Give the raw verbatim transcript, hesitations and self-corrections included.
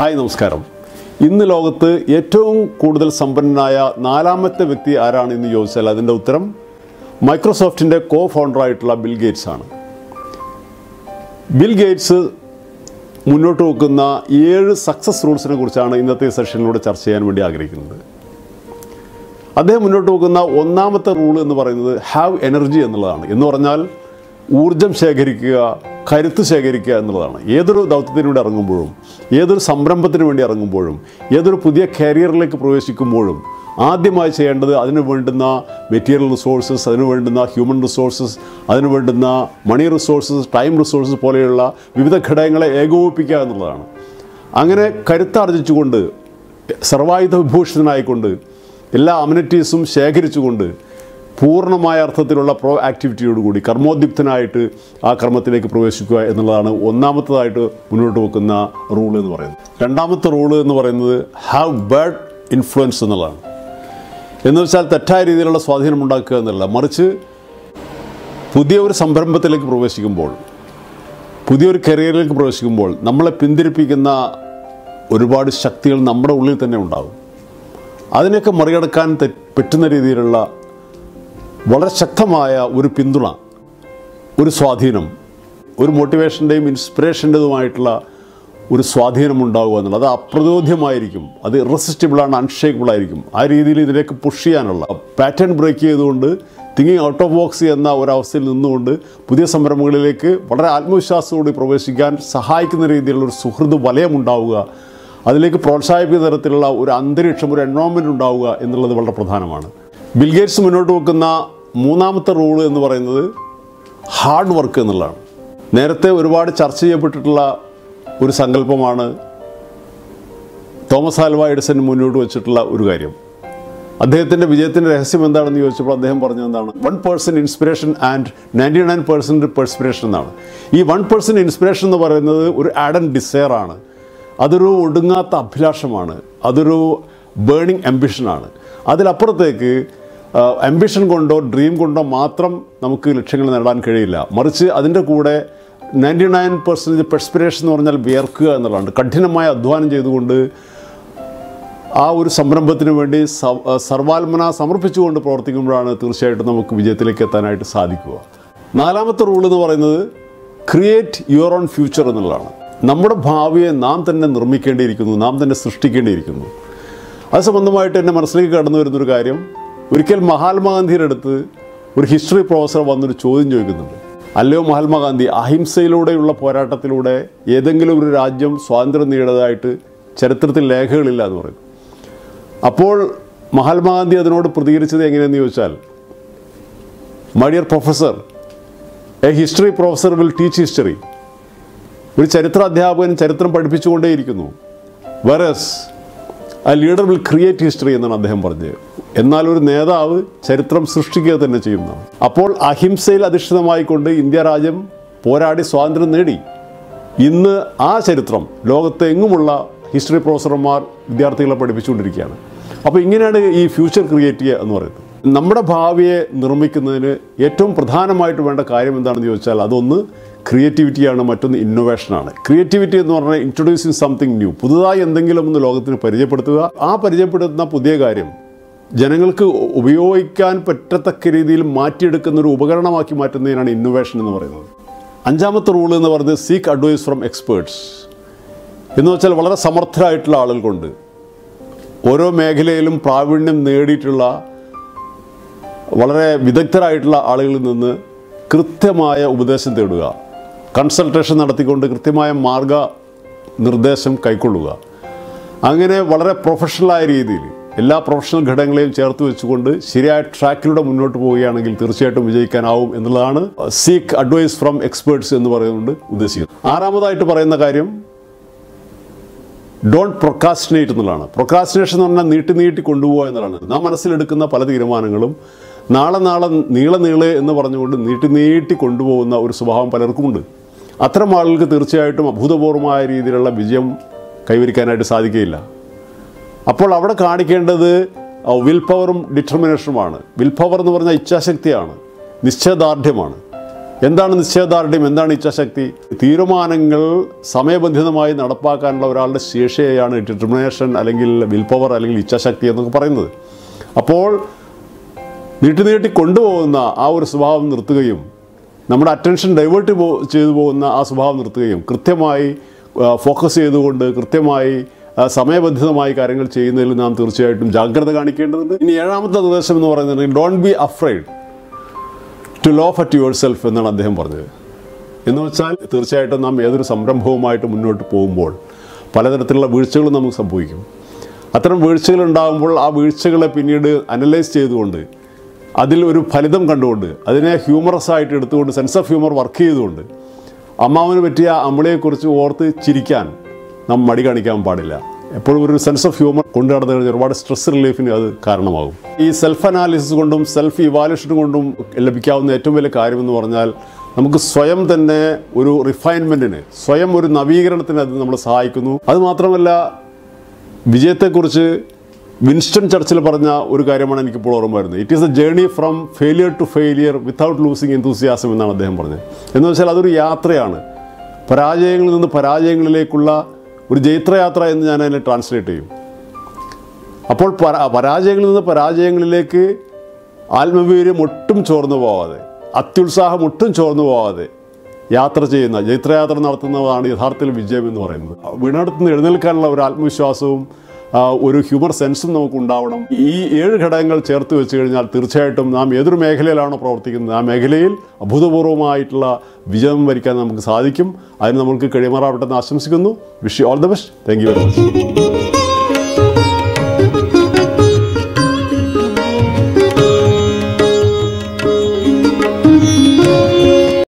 Hi നമസ്കാരം. ഇന്ന് ലോകത്ത് ഏറ്റവും കൂടുതൽ സമ്പന്നനായ നാലാമത്തെ വ്യക്തി ആരാണ് എന്ന് ചോദിച്ചാൽ അതിൻ്റെ ഉത്തരം മൈക്രോസോഫ്റ്റിൻ്റെ കോ ഫൗണ്ടറായിട്ടുള്ള ബിൽ ഗേറ്റ്സ് ആണ്. ബിൽ ഗേറ്റ്സ് മുന്നോട്ട് വെക്കുന്ന ഏഴ് സക്സസ് റൂൾസിനെ കുറിച്ചാണ് ഇന്നത്തെ സെഷനിലൂടെ ചർച്ച ചെയ്യാൻ വേണ്ടി ആഗ്രഹിക്കുന്നത്. അദ്ദേഹം മുന്നോട്ട് വെക്കുന്ന ഒന്നാമത്തെ റൂൾ എന്ന് പറയുന്നത് ഹാവ് എനർജി എന്നുള്ളതാണ്. എന്ന് പറഞ്ഞാൽ ഊർജം ശേഖരിക്കുക, കരുത്ത് ശേഖരിക്കുക എന്നുള്ളതാണ്. ഏതൊരു ദൗത്യത്തിന് വേണ്ടി ഇറങ്ങുമ്പോഴും, ഏതൊരു സംരംഭത്തിന് വേണ്ടി ഇറങ്ങുമ്പോഴും, ഏതൊരു പുതിയ കരിയറിലേക്ക് പ്രവേശിക്കുമ്പോഴും ആദ്യമായി ചെയ്യേണ്ടത് അതിന് വേണ്ടുന്ന മെറ്റീരിയൽ റിസോഴ്സസ്, അതിന് വേണ്ടുന്ന ഹ്യൂമൻ റിസോഴ്സസ്, അതിന് വേണ്ടുന്ന മണി റിസോഴ്സസ്, ടൈം റിസോഴ്സസ് പോലെയുള്ള വിവിധ ഘടകങ്ങളെ ഏകോപിപ്പിക്കുക എന്നുള്ളതാണ്. അങ്ങനെ കരുത്താർജിച്ചുകൊണ്ട്, സർവായുധ വിഭൂഷിതനായിക്കൊണ്ട്, എല്ലാ അമ്യൂണിറ്റീസും ശേഖരിച്ചുകൊണ്ട് പൂർണ്ണമായ അർത്ഥത്തിലുള്ള പ്രോ ആക്ടിവിറ്റിയോടുകൂടി കർമ്മോദ്യുക്തനായിട്ട് ആ കർമ്മത്തിലേക്ക് പ്രവേശിക്കുക എന്നുള്ളതാണ് ഒന്നാമത്തതായിട്ട് മുന്നോട്ട് വെക്കുന്ന റൂൾ എന്ന് പറയുന്നത്. രണ്ടാമത്തെ റൂള് എന്ന് പറയുന്നത് ഹാവ് ബാഡ് ഇൻഫ്ലുവൻസ് എന്നുള്ളതാണ്. എന്ന് വെച്ചാൽ തെറ്റായ രീതിയിലുള്ള സ്വാധീനം ഉണ്ടാക്കുക എന്നല്ല, മറിച്ച് പുതിയ ഒരു സംരംഭത്തിലേക്ക് പ്രവേശിക്കുമ്പോൾ, പുതിയൊരു കരിയറിലേക്ക് പ്രവേശിക്കുമ്പോൾ നമ്മളെ പിന്തിരിപ്പിക്കുന്ന ഒരുപാട് ശക്തികൾ നമ്മുടെ ഉള്ളിൽ തന്നെ ഉണ്ടാകും. അതിനെയൊക്കെ മറികടക്കാൻ പറ്റുന്ന രീതിയിലുള്ള വളരെ ശക്തമായ ഒരു പിന്തുണ, ഒരു സ്വാധീനം, ഒരു മോട്ടിവേഷൻ്റെയും ഇൻസ്പിറേഷൻ്റെതുമായിട്ടുള്ള ഒരു സ്വാധീനം ഉണ്ടാവുക എന്നുള്ളത് അത് അപ്രതിരോധ്യമായിരിക്കും. അത് ഇറസിസ്റ്റിബിളാണ്, അൺഷേക്കബിളായിരിക്കും. ആ രീതിയിൽ ഇതിലേക്ക് പുഷ് ചെയ്യാനുള്ള പാറ്റേൺ ബ്രേക്ക് ചെയ്തുകൊണ്ട് തിങ്കിങ് ഔട്ട് ഓഫ് ബോക്സ് എന്ന ഒരവസ്ഥയിൽ നിന്നുകൊണ്ട് പുതിയ സംരംഭങ്ങളിലേക്ക് വളരെ ആത്മവിശ്വാസത്തോടെ പ്രവേശിക്കാൻ സഹായിക്കുന്ന രീതിയിലുള്ള ഒരു സുഹൃത്ത് വലയം ഉണ്ടാവുക, അതിലേക്ക് പ്രോത്സാഹിപ്പിക്കുന്ന തരത്തിലുള്ള ഒരു അന്തരീക്ഷം, ഒരു എൻവയോൺമെൻറ്റ് ഉണ്ടാവുക എന്നുള്ളത് വളരെ പ്രധാനമാണ്. ബിൽ ഗേറ്റ്സ് മുന്നോട്ട് വെക്കുന്ന മൂന്നാമത്തെ റൂള് എന്ന് പറയുന്നത് ഹാർഡ് വർക്ക് എന്നുള്ളതാണ്. നേരത്തെ ഒരുപാട് ചർച്ച ചെയ്യപ്പെട്ടിട്ടുള്ള ഒരു സങ്കല്പമാണ് തോമസ് ആൽവ എഡിസൺ മുന്നോട്ട് വെച്ചിട്ടുള്ള ഒരു കാര്യം. അദ്ദേഹത്തിൻ്റെ വിജയത്തിൻ്റെ രഹസ്യം എന്താണെന്ന് ചോദിച്ചപ്പോൾ അദ്ദേഹം പറഞ്ഞത് എന്താണ്? One percent inspiration and ninety nine percent perspiration എന്നാണ്. ഈ വൺ പേഴ്സൻറ്റ് ഇൻസ്പിറേഷൻ എന്ന് പറയുന്നത് ഒരു ആഡൻ ഡിസയറാണ്. അതൊരു ഒടുങ്ങാത്ത അഭിലാഷമാണ്, അതൊരു ബേണിംഗ് ആംബിഷനാണ്. അതിലപ്പുറത്തേക്ക് ആംബിഷൻ കൊണ്ടോ ഡ്രീം കൊണ്ടോ മാത്രം നമുക്ക് ലക്ഷ്യങ്ങൾ നേടാൻ കഴിയില്ല. മറിച്ച് അതിൻ്റെ കൂടെ നയൻറ്റി നയൻ പെർസെൻറ്റേജ് പെർസ്പിറേഷൻ എന്ന് പറഞ്ഞാൽ വിയർക്കുക എന്നുള്ളതാണ്. കഠിനമായ അധ്വാനം ചെയ്തുകൊണ്ട് ആ ഒരു സംരംഭത്തിന് വേണ്ടി സർവാത്മന സമർപ്പിച്ചുകൊണ്ട് പ്രവർത്തിക്കുമ്പോഴാണ് തീർച്ചയായിട്ടും നമുക്ക് വിജയത്തിലേക്ക് എത്താനായിട്ട് സാധിക്കുക. നാലാമത്തെ റൂൾ എന്ന് പറയുന്നത് ക്രിയേറ്റ് യുവർ ഓൺ ഫ്യൂച്ചർ എന്നുള്ളതാണ്. നമ്മുടെ ഭാവിയെ നാം തന്നെ നിർമ്മിക്കേണ്ടിയിരിക്കുന്നു, നാം തന്നെ സൃഷ്ടിക്കേണ്ടിയിരിക്കുന്നു. അത് സംബന്ധമായിട്ട് എൻ്റെ മനസ്സിലേക്ക് കടന്നു വരുന്നൊരു കാര്യം, ഒരിക്കൽ മഹാത്മാഗാന്ധിയുടെ അടുത്ത് ഒരു ഹിസ്റ്ററി പ്രൊഫസർ വന്നൊരു ചോദ്യം ചോദിക്കുന്നുണ്ട്. അല്ലയോ മഹാത്മാഗാന്ധി, അഹിംസയിലൂടെയുള്ള പോരാട്ടത്തിലൂടെ ഏതെങ്കിലും ഒരു രാജ്യം സ്വാതന്ത്ര്യം നേടിയതായിട്ട് ചരിത്രത്തിൽ രേഖകളില്ല എന്ന് പറയുന്നു. അപ്പോൾ മഹാത്മാഗാന്ധി അതിനോട് പ്രതികരിച്ചത് എങ്ങനെയെന്ന് ചോദിച്ചാൽ, my dear professor, a history professor will teach history. ഒരു ചരിത്ര അധ്യാപകൻ ചരിത്രം പഠിപ്പിച്ചുകൊണ്ടേയിരിക്കുന്നു. Whereas a leader will create history എന്നാണ് അദ്ദേഹം പറഞ്ഞത്. എന്നാൽ ഒരു നേതാവ് ചരിത്രം സൃഷ്ടിക്കുക തന്നെ ചെയ്യുന്നതാണ്. അപ്പോൾ അഹിംസയിൽ അധിഷ്ഠിതമായിക്കൊണ്ട് ഇന്ത്യ രാജ്യം പോരാടി സ്വാതന്ത്ര്യം നേടി. ഇന്ന് ആ ചരിത്രം ലോകത്തെ എങ്ങുമുള്ള ഹിസ്റ്ററി പ്രൊഫസർമാർ വിദ്യാർത്ഥികളെ പഠിപ്പിച്ചുകൊണ്ടിരിക്കുകയാണ്. അപ്പോൾ ഇങ്ങനെയാണ് ഈ ഫ്യൂച്ചർ ക്രിയേറ്റ് ചെയ്യുക എന്ന് പറയുന്നത്. നമ്മുടെ ഭാവിയെ നിർമ്മിക്കുന്നതിന് ഏറ്റവും പ്രധാനമായിട്ട് വേണ്ട കാര്യം എന്താണെന്ന് ചോദിച്ചാൽ അതൊന്ന് ക്രിയേറ്റിവിറ്റിയാണ്, മറ്റൊന്ന് ഇന്നോവേഷനാണ്. ക്രിയേറ്റിവിറ്റി എന്ന് പറഞ്ഞാൽ ഇൻട്രൊഡ്യൂസിങ് സംതിങ് ന്യൂ, പുതുതായി എന്തെങ്കിലും ഒന്ന് ലോകത്തിന് പരിചയപ്പെടുത്തുക. ആ പരിചയപ്പെടുത്തുന്ന പുതിയ കാര്യം ജനങ്ങൾക്ക് ഉപയോഗിക്കാൻ പറ്റത്തക്ക രീതിയിൽ മാറ്റിയെടുക്കുന്ന ഒരു ഉപകരണമാക്കി മാറ്റുന്നതിനാണ് ഇന്നോവേഷൻ എന്ന് പറയുന്നത്. അഞ്ചാമത്തെ റൂൾ എന്ന് പറയുന്നത് സീക്ക് അഡ്വൈസ് ഫ്രം എക്സ്പേർട്സ് എന്ന് വെച്ചാൽ വളരെ സമർത്ഥരായിട്ടുള്ള ആളുകൾ കൊണ്ട്, ഓരോ മേഖലയിലും പ്രാവീണ്യം നേടിയിട്ടുള്ള വളരെ വിദഗ്ധരായിട്ടുള്ള ആളുകളിൽ നിന്ന് കൃത്യമായ ഉപദേശം തേടുക, കൺസൾട്ടേഷൻ നടത്തിക്കൊണ്ട് കൃത്യമായ മാർഗ നിർദ്ദേശം കൈക്കൊള്ളുക. അങ്ങനെ വളരെ പ്രൊഫഷണലായ രീതിയിൽ എല്ലാ പ്രൊഫഷണൽ ഘടകങ്ങളെയും ചേർത്ത് വെച്ചുകൊണ്ട് ശരിയായ ട്രാക്കിലൂടെ മുന്നോട്ട് പോവുകയാണെങ്കിൽ തീർച്ചയായിട്ടും വിജയിക്കാനാവും എന്നുള്ളതാണ് സീക്ക് അഡ്വൈസ് ഫ്രം എക്സ്പേർട്സ് എന്ന് പറയുന്നത് ഉദ്ദേശിക്കുന്നത്. ആറാമതായിട്ട് പറയുന്ന കാര്യം ഡോണ്ട് പ്രൊക്രാസ്റ്റിനേറ്റ് എന്നുള്ളതാണ്. പ്രൊക്രാസ്റ്റിനേഷൻ എന്ന് പറഞ്ഞാൽ നീട്ടി നീട്ടി കൊണ്ടുപോകുക എന്നുള്ളതാണ്. നാം മനസ്സിലെടുക്കുന്ന പല തീരുമാനങ്ങളും നാളെ നാളെ നീളെ നീളെ എന്ന് പറഞ്ഞുകൊണ്ട് നീട്ടി നീട്ടി കൊണ്ടുപോകുന്ന ഒരു സ്വഭാവം പലർക്കുമുണ്ട്. അത്തരം ആളുകൾക്ക് തീർച്ചയായിട്ടും അഭൂതപൂർവമായ രീതിയിലുള്ള വിജയം കൈവരിക്കാനായിട്ട് സാധിക്കുകയില്ല. അപ്പോൾ അവിടെ കാണിക്കേണ്ടത് വിൽ പവറും ഡിറ്റർമിനേഷനുമാണ്. വിൽ പവർ എന്ന് പറഞ്ഞാൽ ഇച്ഛാശക്തിയാണ്, നിശ്ചയദാർഢ്യമാണ്. എന്താണ് നിശ്ചയദാർഢ്യം, എന്താണ് ഇച്ഛാശക്തി? തീരുമാനങ്ങൾ സമയബന്ധിതമായി നടപ്പാക്കാനുള്ള ഒരാളുടെ ശേഷിയെയാണ് ഡിറ്റർമിനേഷൻ അല്ലെങ്കിൽ വിൽ പവർ അല്ലെങ്കിൽ ഇച്ഛാശക്തി എന്നൊക്കെ പറയുന്നത്. അപ്പോൾ നീട്ടി നീട്ടി കൊണ്ടുപോകുന്ന ആ ഒരു സ്വഭാവം നിർത്തുകയും നമ്മുടെ അറ്റൻഷൻ ഡൈവേർട്ട് പോ ചെയ്തു പോകുന്ന ആ സ്വഭാവം നിർത്തുകയും കൃത്യമായി ഫോക്കസ് ചെയ്തുകൊണ്ട് കൃത്യമായി സമയബന്ധിതമായി കാര്യങ്ങൾ ചെയ്യുന്നതിൽ നാം തീർച്ചയായിട്ടും ജാഗ്രത കാണിക്കേണ്ടതുണ്ട്. ഇനി ഏഴാമത്തെ നിർദ്ദേശം എന്ന് പറയുന്നത് don't be afraid to laugh at yourself എന്നാണ് അദ്ദേഹം പറഞ്ഞത്. എന്ന് വെച്ചാൽ തീർച്ചയായിട്ടും നാം ഏതൊരു സംരംഭവുമായിട്ട് മുന്നോട്ട് പോകുമ്പോൾ പലതരത്തിലുള്ള വീഴ്ചകളും നമുക്ക് സംഭവിക്കും. അത്തരം വീഴ്ചകൾ ഉണ്ടാകുമ്പോൾ ആ വീഴ്ചകളെ പിന്നീട് അനലൈസ് ചെയ്തുകൊണ്ട് അതിൽ ഒരു ഫലിതം കണ്ടുകൊണ്ട് അതിനെ ഹ്യൂമറസ് ആയിട്ട് എടുത്തുകൊണ്ട് സെൻസ് ഓഫ് ഹ്യൂമർ വർക്ക് ചെയ്തുകൊണ്ട് അമ്മാവന് പറ്റിയ അമ്മളെക്കുറിച്ച് ഓർത്ത് ചിരിക്കാൻ നാം മടി കാണിക്കാൻ പാടില്ല. എപ്പോഴും ഒരു സെൻസ് ഓഫ് ഹ്യൂമർ കൊണ്ടു നടന്നു കഴിഞ്ഞാൽ ഒരുപാട് സ്ട്രെസ് റിലീഫിന് അത് കാരണമാകും. ഈ സെൽഫ് അനാലിസിസ് കൊണ്ടും സെൽഫ് ഇവാലുവേഷൻ കൊണ്ടും ലഭിക്കാവുന്ന ഏറ്റവും വലിയ കാര്യമെന്ന് പറഞ്ഞാൽ നമുക്ക് സ്വയം തന്നെ ഒരു റിഫൈൻമെൻറ്റിന്, സ്വയം ഒരു നവീകരണത്തിന് അത് നമ്മളെ സഹായിക്കുന്നു. അതുമാത്രമല്ല, വിജയത്തെക്കുറിച്ച് വിൻസ്റ്റൺ ചർച്ചിൽ പറഞ്ഞ ഒരു കാര്യമാണ് എനിക്കിപ്പോൾ ഓർമ്മ വരുന്നത്. It is a journey from failure to failure without losing enthusiasm എന്നാണ് അദ്ദേഹം പറഞ്ഞത്. എന്ന് വെച്ചാൽ അതൊരു യാത്രയാണ്, പരാജയങ്ങളിൽ നിന്ന് പരാജയങ്ങളിലേക്കുള്ള ഒരു ജൈത്രയാത്ര എന്ന് ഞാൻ അതിനെ ട്രാൻസ്ലേറ്റ് ചെയ്യും. അപ്പോൾ പരാജയങ്ങളിൽ നിന്ന് പരാജയങ്ങളിലേക്ക് ആത്മവീര്യം ഒട്ടും ചോർന്നു പോവാതെ, അത്യുത്സാഹം ഒട്ടും ചോർന്നു പോവാതെ യാത്ര ചെയ്യുന്ന, ജൈത്രയാത്ര നടത്തുന്നതാണ് യഥാർത്ഥത്തിൽ വിജയം എന്ന് പറയുന്നത്. വീണടുത്ത് നിന്ന് എഴുന്നേൽക്കാനുള്ള ഒരു ആത്മവിശ്വാസവും ഒരു ഹ്യൂമർ സെൻസും നമുക്ക് ഉണ്ടാവണം. ഈ ഏഴ് ഘടകങ്ങൾ ചേർത്ത് വെച്ച് കഴിഞ്ഞാൽ തീർച്ചയായിട്ടും നാം ഏതൊരു മേഖലയിലാണോ പ്രവർത്തിക്കുന്നത് ആ മേഖലയിൽ അഭൂതപൂർവമായിട്ടുള്ള വിജയം വരിക്കാൻ നമുക്ക് സാധിക്കും. അതിന് നമുക്ക് കഴിയുമാറാവട്ടെന്ന് ആശംസിക്കുന്നു. Wish you all the best. Thank you very much.